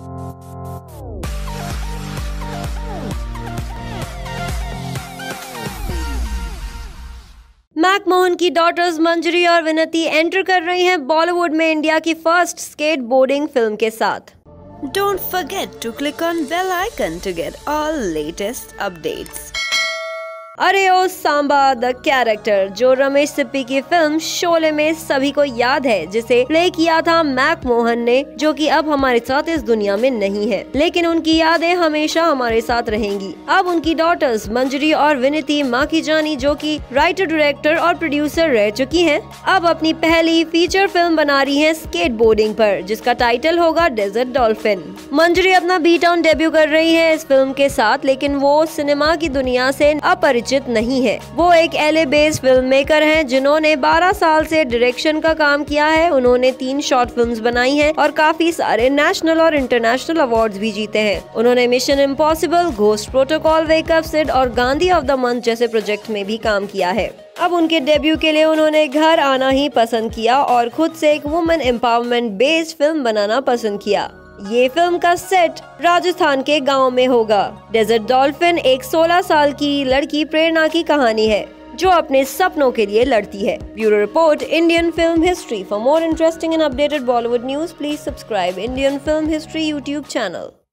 Mac Mohan की daughters मंजरी और विनती एंटर कर रही हैं बॉलीवुड में इंडिया की फर्स्ट स्केटबोर्डिंग फिल्म के साथ। Don't forget to click on bell icon to get all latest updates. अरे ओ सांबा द कैरेक्टर, जो रमेश सिप्पी की फिल्म शोले में सभी को याद है, जिसे प्ले किया था मैक मोहन ने, जो कि अब हमारे साथ इस दुनिया में नहीं है, लेकिन उनकी यादें हमेशा हमारे साथ रहेंगी। अब उनकी डॉटर्स मंजरी और विनती माँ की जानी, जो कि राइटर, डायरेक्टर और प्रोड्यूसर रह चुकी हैं, अब अपनी पहली फीचर फिल्म बना रही हैं स्केटबोर्डिंग पर, जिसका टाइटल होगा डेजर्ट डॉल्फिन। मंजरी अपना बी टाउन डेब्यू कर रही है इस फिल्म के साथ, लेकिन वो सिनेमा की दुनिया से अपरिचित नहीं है। वो एक LA बेस्ड फिल्म मेकर हैं, जिन्होंने 12 साल से डायरेक्शन का काम किया है। उन्होंने 3 शॉर्ट फिल्म्स बनाई हैं और काफी सारे नेशनल और इंटरनेशनल अवार्ड्स भी जीते हैं। उन्होंने mission impossible, ghost protocol, wake up Sid और गांधी ऑफ द मंथ जैसे प्रोजेक्ट में भी काम किया है। अब उनके डेब्यू के लिए उन्होंने घर आना ही पसंद किया और खुद से एक वुमेन एम्पावरमेंट बेस्ड फिल्म बनाना पसंद किया। ये फिल्म का सेट राजस्थान के गांव में होगा। डेजर्ट डॉल्फिन एक 16 साल की लड़की प्रेरणा की कहानी है, जो अपने सपनों के लिए लड़ती है। Bureau report, Indian film history. For more interesting and updated Bollywood news, please subscribe Indian film history YouTube channel.